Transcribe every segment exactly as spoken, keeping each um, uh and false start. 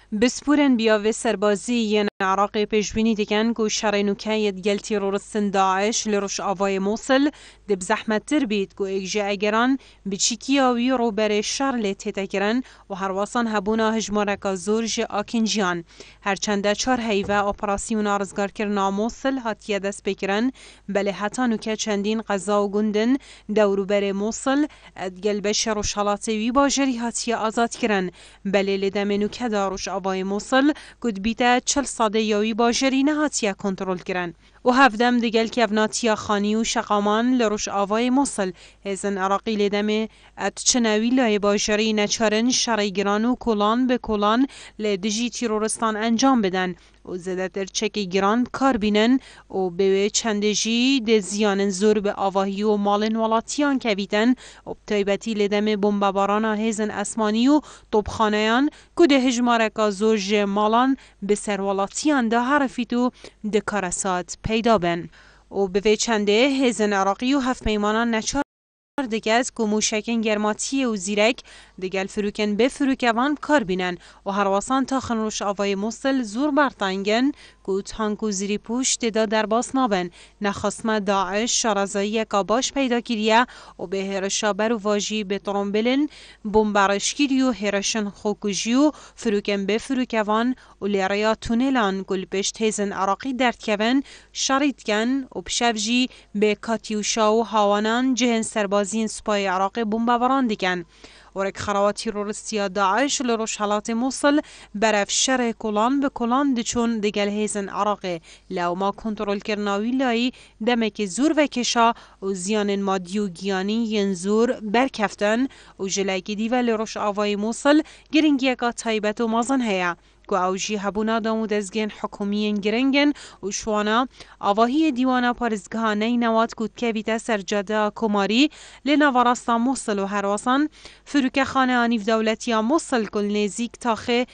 بسپورن بیا و سربازی ین عراق پیشبینی دکن که شرینوکایت گل تیرورستن داعش لروش آوای موصل دب زحمت تر بید که اگجه اگران بچیکیاوی رو بر شر لیت تکرن و هر واسان هبونا هجمارکا زور جه آکنجیان. هرچنده چار هیوه اپراسیون آرزگار کرنا موصل هاتیه دست بکرن بله حتی نوکه چندین قضا و گندن دورو بر موصل ادگل بشر و شلاطوی باجری هاتیه آزاد کرن بله لدم نوکه داروش آوای موصل گود بیتا چل ساده یاوی باجری نهاتیه کنترل کرن و هفدم دگل کفناتیا خانی و شقامان لروش آوای موصل هزن عراقی لدم ات چناوی لای باجری نچارن شرعیگران و کلان به کلان لدجی تیرورستان انجام بدن و زدتر چکی گران کار بینن و به چندجی ده زیان زور به آواهی و مالن ولاتیان کویتن و بطایبتی لدم بمباباران هزن اسمانی و طبخانیان که ده هجمارکا زور جه مالان به سر ولاتیان ده حرفیتو ده کارسات پیدا بن و به چنده هزن عراقی و هفت میمانان نچار دگز که موشکن گرماتی و زیرک دگل فروکن به فروکوان کار بینن و هرواسان تا خنروش آوای موصل زور برتانگن که تانک و زیری پوش ددا در باس نابن نخصم داعش شارزایی کاباش پیدا کریه و به هرشا بر و واجی به ترمبلن بمبارشگیری و هرشن خوکوژی و فروکن به فروکوان و لیریا تونلان گل پشت هزن عراقی درد کون شرید کن و پشفجی به کاتیوشا و هاوانان جهن سربازین سپای عراق بمباران دیکن ورک خروات تیرورستی داعش لروش حالات موصل برف شر کلان به کلان دچون دگل هیزن عراق لو ما کنترل کرناوی لای دمک زور و کشا و زیان مادی و گیانی ین زور برکفتن و جلگی دیو لروش آوای موصل گرنگی اکا تایبت و مازن هیا که اوجی هبونا دامو دزگین حکومین گرنگن و شوانا آواهی دیوانا پارزگهانه نوات کود که بیتا سرجاده کماری لنواراستا موصل و هرواسان فروک خانه آنیف دولتی موصل کل نزیک تاخه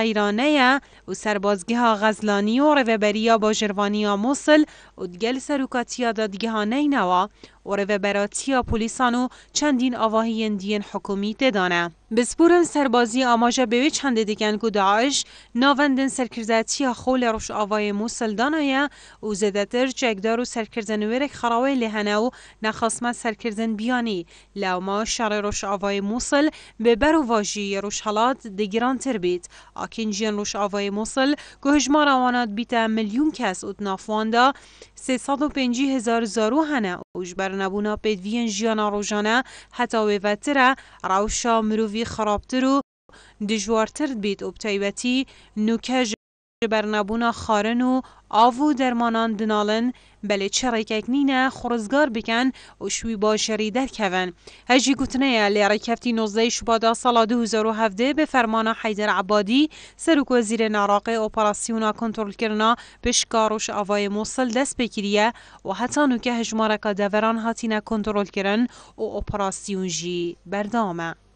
طیرانه و سربازگاه غزلانی و روبریا باجروانی موصل و دگل سروکاتیا دادگهانه نوا و روبراتیا پولیسانو چندین آواهی دین حکومی دانه. بسپورن سربازی آماجه به چند دیگن که داعش ناوندن سرکرزاتی خول روش آوای موصل دانه و زدتر جگدار و سرکرزن ورک خراوی لحنه و نخصمت سرکرزن بیانی لوما شر روش آوای موصل به برو واجی روش حالات دگران تر بید آکنجیان روش آوای موصل که هجمار آوانات بیتا میلیون کس ات نافواندا سیصد و پنجی هزار زارو هنه وجبر نبونا پیدوین جیانا روزانه حتی و وتره روشا مروی خرابتر و دجوارتر بید و بتایبتی نوکه جبر نبونا خارن و آوو درمانان دنالن بله چرکک نینه خورزگار بکن و شوی باشری در کون هجی گوتنه لیاره کفتی نوزده شبادا سال دو هزار و هفده به فرمان حیدر عبادی سروک وزیر عراق اپراسیونا کنترل کرنا پشکاروش آوای موصل دست بکریه و حتی نوکه هجمارکا دوران هاتینه کنترل کرن و اپراسیون جی بردامه